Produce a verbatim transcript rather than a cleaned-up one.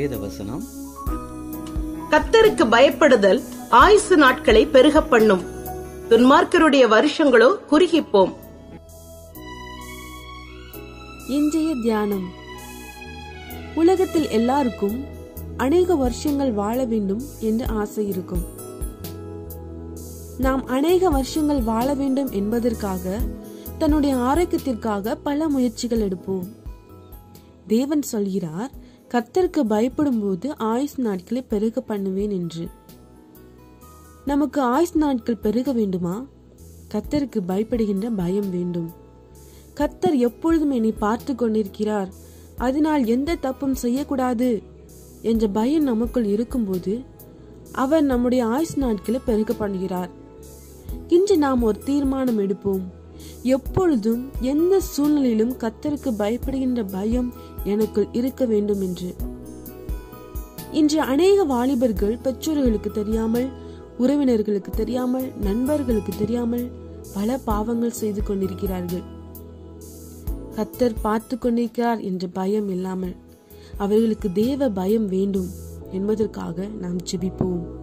வேத வசனம், கர்த்தருக்கு பயப்படுதல் ஆயுசு நாட்களை பெருக பண்ணும், துன்மார்க்கருடைய வருஷங்களோ குறுகிப்போம். இன்றைய தியானம். உலகத்தில் எல்லாருக்கும் அநேக வருஷங்கள் வாழ வேண்டும் என்று ஆசை இருக்கும். நாம் அநேக வருஷங்கள் வாழ வேண்டும் என்பதற்காக தன்னுடைய ஆரோக்கியத்திற்காக பல முயற்சிகள் எடுப்போம். தேவன் சொல்கிறார், கர்த்தருக்கு பயப்படும் போது ஆயுஸ் நாட்களை பெருக பண்ணுவேன் என்று. நமக்கு ஆயுஸ் நாட்கள் பெருக வேண்டுமா? கர்த்தருக்கு பயப்படுகின்ற பயம் வேண்டும். கர்த்தர் எப்பொழுதும் என்னை பார்த்து கொண்டிருக்கிறார், அதனால் எந்த தப்பும் செய்யக்கூடாது என்ற பயம் நமக்குள் இருக்கும்போது அவர் நம்முடைய ஆயுஸ் நாட்களை பெருக பண்ணுகிறார். இன்று நாம் ஒரு தீர்மானம் எடுப்போம். எப்பொழுதும் எந்த சூழ்நிலையிலும் கர்த்தருக்கு பயப்படுகின்ற பயம் எனக்குள் இருக்க வேண்டும் என்று. இன்று அநேக வாலிபர்கள் பெற்றோர்களுக்கு தெரியாமல், உறவினர்களுக்கு தெரியாமல், நண்பர்களுக்கு தெரியாமல் பல பாவங்கள் செய்து கொண்டிருக்கிறார்கள். கர்த்தர் பார்த்து கொண்டிருக்கிறார் என்ற பயம் இல்லாமல் அவர்களுக்கு தேவ பயம் வேண்டும் என்பதற்காக நாம் ஜெபிப்போம்.